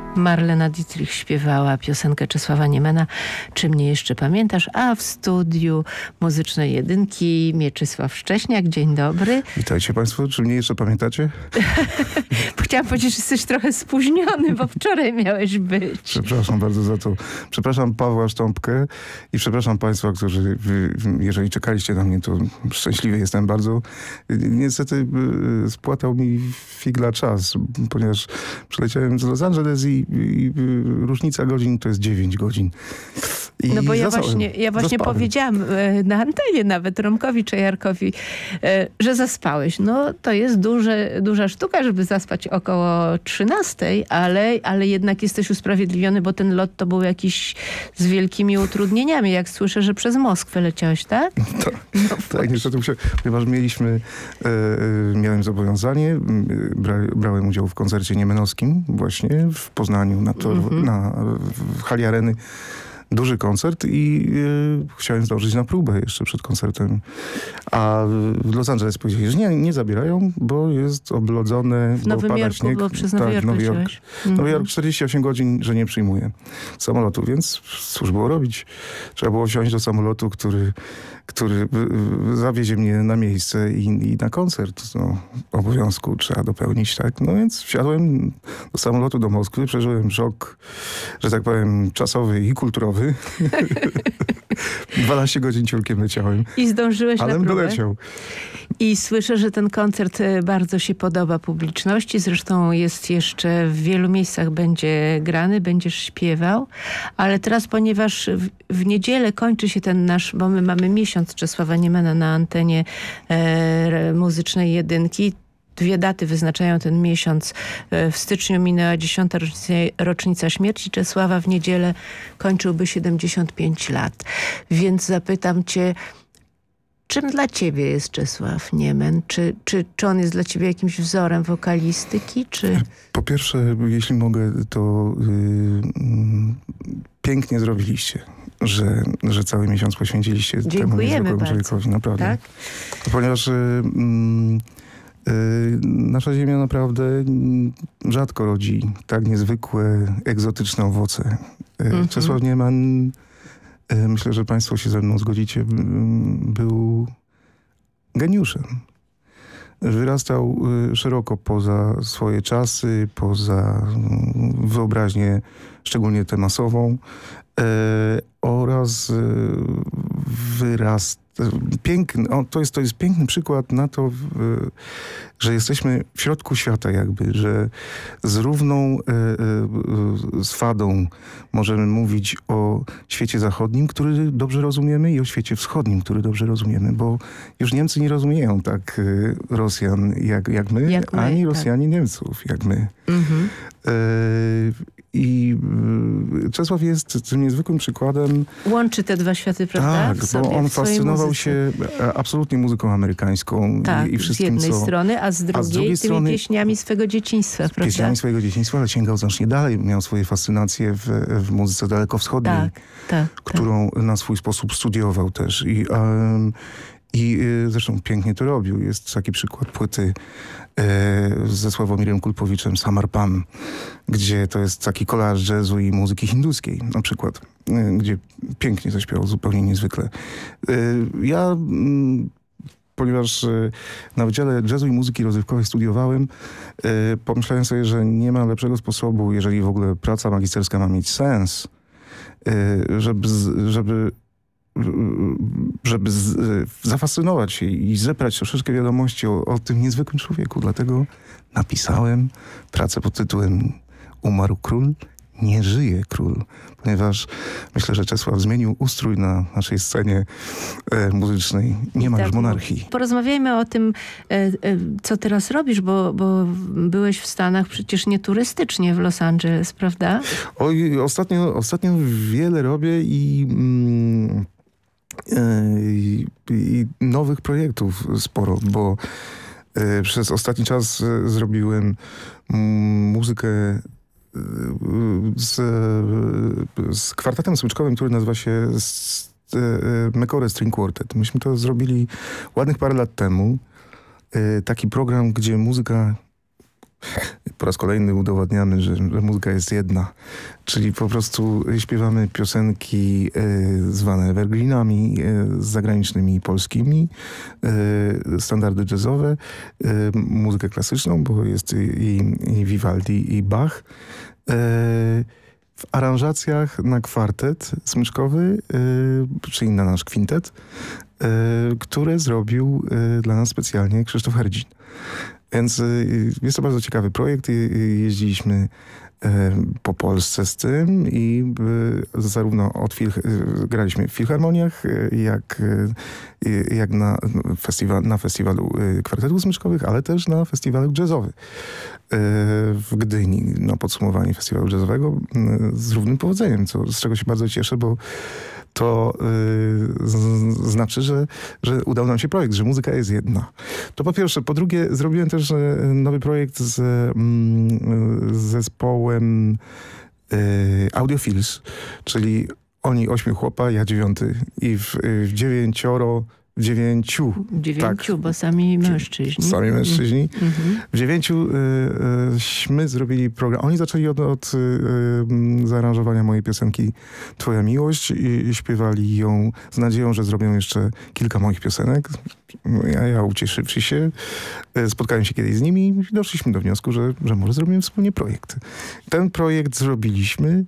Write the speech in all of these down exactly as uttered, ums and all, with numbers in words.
Marlena Dietrich śpiewała piosenkę Czesława Niemana Czy mnie jeszcze pamiętasz? A w studiu Muzycznej Jedynki Mieczysław Szcześniak. Dzień dobry. Witajcie Państwo. Czy mnie jeszcze pamiętacie? Chciałam powiedzieć, że jesteś trochę spóźniony, bo wczoraj miałeś być. Przepraszam bardzo za to. Przepraszam Pawła Sztąpkę i przepraszam Państwa, którzy, jeżeli czekaliście na mnie, to szczęśliwy jestem bardzo. Niestety spłatał mi figla czas, ponieważ przyleciałem z Los Angeles i, i różnica godzin to jest dziewięć godzin. I no bo ja zasałem, właśnie, ja właśnie powiedziałam na antenie nawet Romkowi Czajarkowi, że zaspałeś. No to jest duże, duża sztuka, żeby zaspać około trzynastej, ale, ale jednak jesteś usprawiedliwiony, bo ten lot to był jakiś z wielkimi utrudnieniami. Jak słyszę, że przez Moskwę leciałeś, tak? Tak, no, tak niestety musiałem, ponieważ mieliśmy, e, miałem zobowiązanie, bra, brałem udział w koncercie niemenowskim właśnie w Poznaniu na, tor, mm-hmm. na w hali Areny. Duży koncert i y, chciałem zdążyć na próbę jeszcze przed koncertem. A w Los Angeles powiedzieli, że nie, nie zabierają, bo jest oblodzone, w Nowym Jorku, śnieg. bo przez Nowy tak, Jork Nowy Jork. Mm-hmm. Nowy Jork czterdzieści osiem godzin, że nie przyjmuje samolotu, więc cóż było robić? Trzeba było wsiąść do samolotu, który, który zawiezie mnie na miejsce i, i na koncert. No, obowiązku trzeba dopełnić, tak? No więc wsiadłem do samolotu do Moskwy, przeżyłem szok, że tak powiem, czasowy i kulturowy. dwanaście godzin ciurkiem leciałem. I zdążyłeś ale na próbę. doleciał. I słyszę, że ten koncert bardzo się podoba publiczności. Zresztą jest jeszcze w wielu miejscach będzie grany, będziesz śpiewał. Ale teraz, ponieważ w, w niedzielę kończy się ten nasz, bo my mamy miesiąc Czesława Niemana na antenie e, Muzycznej Jedynki. Dwie daty wyznaczają ten miesiąc. W styczniu minęła dziesiąta rocznica, rocznica śmierci Czesława. W niedzielę kończyłby siedemdziesiąt pięć lat. Więc zapytam cię, czym dla ciebie jest Czesław Niemen? Czy, czy, czy on jest dla ciebie jakimś wzorem wokalistyki? Czy... Po pierwsze, jeśli mogę, to yy, pięknie zrobiliście, że, że cały miesiąc poświęciliście temu niezwykłemu człowiekowi. Naprawdę. Tak? Ponieważ... Yy, Nasza ziemia naprawdę rzadko rodzi tak niezwykłe, egzotyczne owoce. Mm-hmm. Czesław Nieman, myślę, że Państwo się ze mną zgodzicie, był geniuszem. Wyrastał szeroko poza swoje czasy, poza wyobraźnię, szczególnie tę masową, oraz wyrastał Piękny, o, to, jest, to jest piękny przykład na to, w, że jesteśmy w środku świata jakby, że z równą e, e, swadą możemy mówić o świecie zachodnim, który dobrze rozumiemy i o świecie wschodnim, który dobrze rozumiemy, bo już Niemcy nie rozumieją tak e, Rosjan jak, jak my, jak my ani tak. Rosjanie Niemców jak my. Mhm. E, I e, Czesław jest tym niezwykłym przykładem. Łączy te dwa światy, prawda? Tak, bo on fascynował się absolutnie muzyką amerykańską. Tak, i, i wszystkim, z jednej co, strony, a z drugiej, a z drugiej tymi strony, pieśniami swego dzieciństwa, prawda? Pieśniami swojego dzieciństwa, ale sięgał znacznie dalej. Miał swoje fascynacje w, w muzyce dalekowschodniej, tak, tak, którą tak. na swój sposób studiował też. I, um, i zresztą pięknie to robił. Jest taki przykład płyty e, ze Sławomirem Kulpowiczem, Samarpam, gdzie to jest taki kolaż jazzu i muzyki hinduskiej na przykład, e, gdzie pięknie zaśpiewał, zupełnie niezwykle. E, ja, m, ponieważ e, na Wydziale Jazzu i Muzyki Rozrywkowej studiowałem, e, pomyślałem sobie, że nie ma lepszego sposobu, jeżeli w ogóle praca magisterska ma mieć sens, e, żeby, żeby żeby z, zafascynować się i zebrać troszeczkę wiadomości o, o tym niezwykłym człowieku. Dlatego napisałem pracę pod tytułem Umarł król, nie żyje król. Ponieważ myślę, że Czesław zmienił ustrój na naszej scenie e, muzycznej. Nie I ma tak, już monarchii. Porozmawiajmy o tym, e, e, co teraz robisz, bo, bo byłeś w Stanach przecież nie turystycznie w Los Angeles, prawda? Oj, ostatnio, ostatnio wiele robię i... Mm, I, i nowych projektów sporo, bo y, przez ostatni czas y, zrobiłem y, muzykę y, z, y, z kwartetem smyczkowym, który nazywa się s, y, Mekore String Quartet. Myśmy to zrobili ładnych parę lat temu. Y, taki program, gdzie muzyka po raz kolejny udowadniamy, że, że muzyka jest jedna. Czyli po prostu śpiewamy piosenki y, zwane evergreenami, y, zagranicznymi i polskimi, y, standardy jazzowe, y, muzykę klasyczną, bo jest i, i Vivaldi, i Bach. Y, w aranżacjach na kwartet smyczkowy, y, czyli na nasz kwintet, y, które zrobił y, dla nas specjalnie Krzysztof Herdzin. Więc y, jest to bardzo ciekawy projekt. Y, y, jeździliśmy po Polsce z tym i y, zarówno od fil, y, graliśmy w filharmoniach, y, jak, y, jak na, festiwal, na festiwalu y, kwartetów smyczkowych, ale też na festiwalu jazzowym y, w Gdyni, na podsumowanie festiwalu jazzowego y, z równym powodzeniem, co, z czego się bardzo cieszę, bo to y, z, znaczy, że, że udał nam się projekt, że muzyka jest jedna. To po pierwsze. Po drugie, zrobiłem też y, nowy projekt z, y, z zespołem y, Audiophils, czyli oni ośmiu chłopa, ja dziewiąty i w, y, w dziewięcioro W dziewięciu. Dziewięciu, tak, bo sami mężczyźni. Sami mężczyźni. Mm-hmm. W dziewięciu y, y, zrobili program. Oni zaczęli od, od y, y, zaaranżowania mojej piosenki Twoja miłość i, i śpiewali ją z nadzieją, że zrobią jeszcze kilka moich piosenek. Ja, ja ucieszywszy się, y, spotkałem się kiedyś z nimi i doszliśmy do wniosku, że, że może zrobimy wspólnie projekt. Ten projekt zrobiliśmy.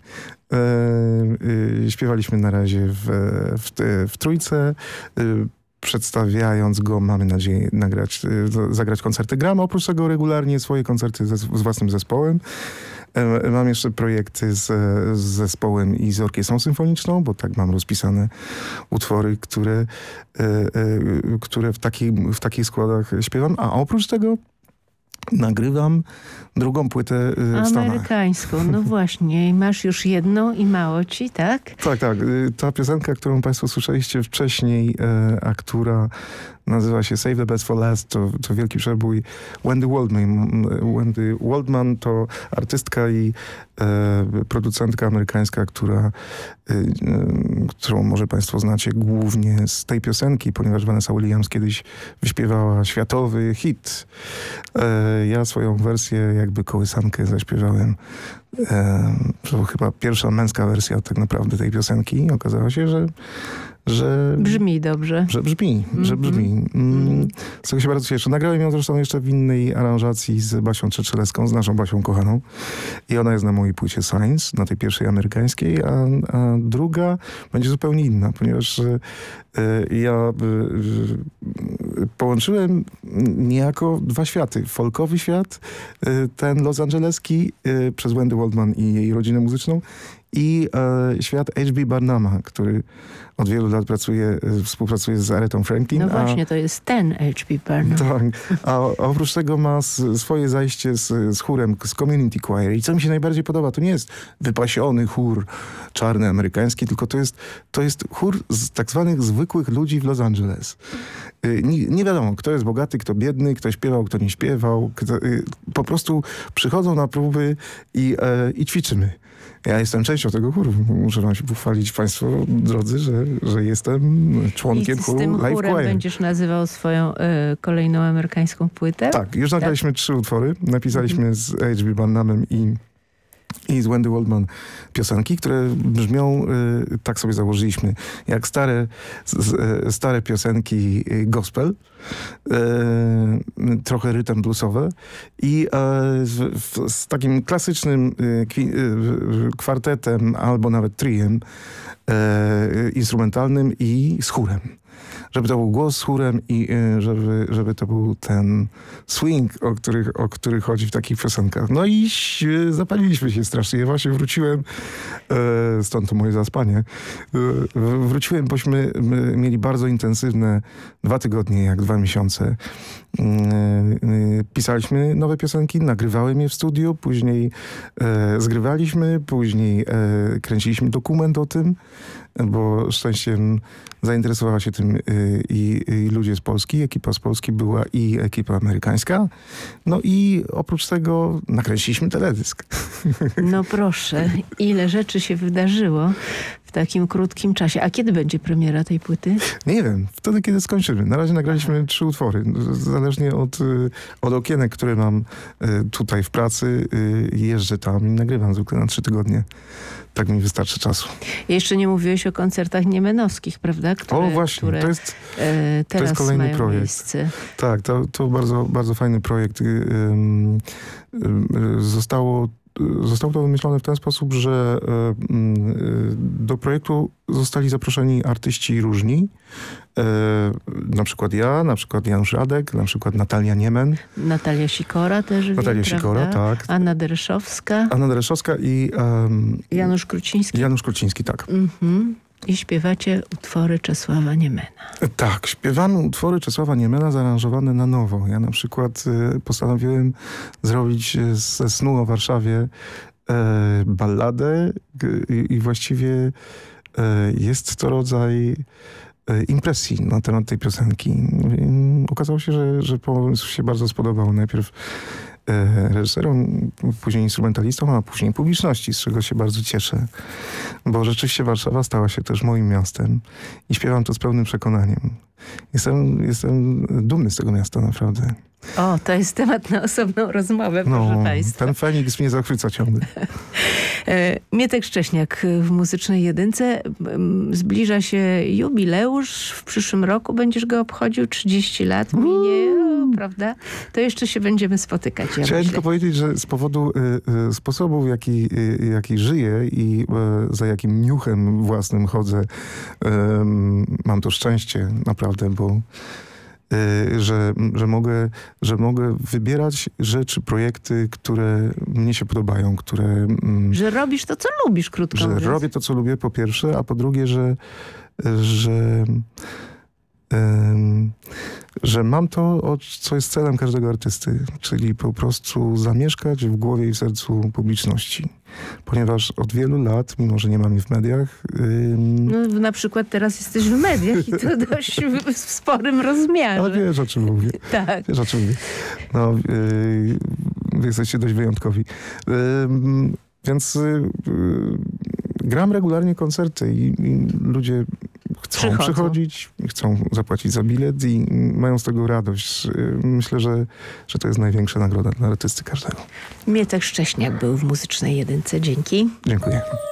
Y, y, śpiewaliśmy na razie w, w, w trójce. Y, Przedstawiając go, mamy nadzieję nagrać, zagrać koncerty. Gram oprócz tego regularnie swoje koncerty ze, z własnym zespołem. Mam jeszcze projekty z, z zespołem i z orkiestrą symfoniczną, bo tak mam rozpisane utwory, które, które w, taki, w takich składach śpiewam. A oprócz tego nagrywam drugą płytę w Stanach. Amerykańską, no właśnie. I masz już jedną i mało ci, tak? Tak, tak. Ta piosenka, którą państwo słyszeliście wcześniej, a która nazywa się Save the Best for Last, to, to wielki przebój Wendy Waldman. Wendy Waldman to artystka i e, producentka amerykańska, która, e, e, którą może państwo znacie głównie z tej piosenki, ponieważ Vanessa Williams kiedyś wyśpiewała światowy hit. E, ja swoją wersję, jakby kołysankę zaśpiewałem. E, to chyba pierwsza męska wersja tak naprawdę tej piosenki. Okazało się, że Że, brzmi dobrze. Że brzmi, mm-hmm. że brzmi. Mm, z tego się bardzo cieszę. Nagrałem ją zresztą jeszcze w innej aranżacji z Basią Trzeczeleską, z naszą Basią kochaną. I ona jest na mojej płycie Science, na tej pierwszej amerykańskiej, a, a druga będzie zupełnie inna, ponieważ y, y, ja y, y, połączyłem niejako dwa światy. Folkowy świat, y, ten los angeleski y, przez Wendy Waldman i jej rodzinę muzyczną, i e, świat H B Barnuma, który od wielu lat pracuje, e, współpracuje z Aretą Franklin. No właśnie, a, to jest ten H B Barnum. Tak, a, a oprócz tego ma s, swoje zajście z, z chórem, z Community Choir. I co mi się najbardziej podoba, to nie jest wypasiony chór czarny, amerykański, tylko to jest, to jest chór z tak zwanych zwykłych ludzi w Los Angeles. Y, nie, nie wiadomo, kto jest bogaty, kto biedny, kto śpiewał, kto nie śpiewał. Kto, y, po prostu przychodzą na próby i, e, i ćwiczymy. Ja jestem częścią tego chóru. Muszę wam się pochwalić, państwo drodzy, że, że jestem członkiem chóru Live Choir. I z tym chórem będziesz nazywał swoją y, kolejną amerykańską płytę? Tak, już nagraliśmy tak? trzy utwory. Napisaliśmy mm-hmm. z H B Barnumem i i z Wendy Waldman piosenki, które brzmią, y, tak sobie założyliśmy, jak stare, z, y, stare piosenki gospel, y, trochę rytm bluesowe i y, w, w, z takim klasycznym y, kwi, y, kwartetem albo nawet triem y, instrumentalnym i z chórem. Żeby to był głos z chórem i y, żeby, żeby to był ten swing, o który, o który chodzi w takich piosenkach. No i y, zapaliliśmy się strasznie. Ja właśnie wróciłem, y, stąd to moje zaspanie, y, wróciłem, bośmy mieli bardzo intensywne dwa tygodnie, jak dwa miesiące. Y, y, pisaliśmy nowe piosenki, nagrywałem je w studiu, później y, zgrywaliśmy, później y, kręciliśmy dokument o tym. bo szczęściem zainteresowała się tym i, i ludzie z Polski, ekipa z Polski była i ekipa amerykańska. No i oprócz tego nakręciliśmy teledysk. No proszę, ile rzeczy się wydarzyło w takim krótkim czasie. A kiedy będzie premiera tej płyty? Nie wiem, wtedy kiedy skończymy. Na razie nagraliśmy trzy utwory. Zależnie od, od okienek, które mam tutaj w pracy, jeżdżę tam i nagrywam zwykle na trzy tygodnie. Tak mi wystarczy czasu. Jeszcze nie mówiłeś o koncertach niemenowskich, prawda? Które, o właśnie, które, to jest, e, teraz to jest kolejny mają projekt. Miejsce. Tak, to, to bardzo, bardzo fajny projekt. Ym, ym, zostało Zostało to wymyślone w ten sposób, że do projektu zostali zaproszeni artyści różni. Na przykład ja, na przykład Janusz Radek, na przykład Natalia Niemen. Natalia Sikora też. Natalia wiem, Sikora, prawda? tak. Anna Dereszowska. Anna Dereszowska i... Um, Janusz Kruciński. Janusz Kruciński, tak. Mhm. I śpiewacie utwory Czesława Niemena. Tak, śpiewamy utwory Czesława Niemena zaaranżowane na nowo. Ja na przykład y, postanowiłem zrobić ze Snu o Warszawie y, balladę y, i właściwie y, jest to rodzaj y, impresji na temat tej piosenki. Y, okazało się, że, że pomysł się bardzo spodobał. Najpierw reżyserom, później instrumentalistom, a później publiczności, z czego się bardzo cieszę. Bo rzeczywiście Warszawa stała się też moim miastem i śpiewam to z pełnym przekonaniem. Jestem, jestem dumny z tego miasta, naprawdę. O, to jest temat na osobną rozmowę, no, proszę państwa. Ten Feniks mnie zachwyca ciągle. Mietek Szcześniak w Muzycznej Jedynce. Zbliża się jubileusz. W przyszłym roku będziesz go obchodził. trzydzieści lat minie, o, prawda? To jeszcze się będziemy spotykać. Ja Chciałem myślę. tylko powiedzieć, że z powodu y, y, sposobu, w jaki, y, jaki żyję i y, za jakim niuchem własnym chodzę, y, mam to szczęście naprawdę, bo Że, że, mogę, że mogę wybierać rzeczy, projekty, które mnie się podobają, które... Że robisz to, co lubisz, krótko Że mówiąc. robię to, co lubię, po pierwsze, a po drugie, że, że, um, że mam to, co jest celem każdego artysty, czyli po prostu zamieszkać w głowie i w sercu publiczności. Ponieważ od wielu lat, mimo że nie mam jej w mediach... Ym... No, na przykład teraz jesteś w mediach i to dość w, w sporym rozmiarze. Ale wiesz, o czym mówię. Tak. Wiesz, o czym mówię. No, yy, wy jesteście dość wyjątkowi. Yy, więc yy, gram regularnie koncerty i, i ludzie chcą Przychodzą. przychodzić, chcą zapłacić za bilet i mają z tego radość. Myślę, że, że to jest największa nagroda dla artysty każdego. Mietek Szcześniak był w Muzycznej Jedynce. Dzięki. Dziękuję.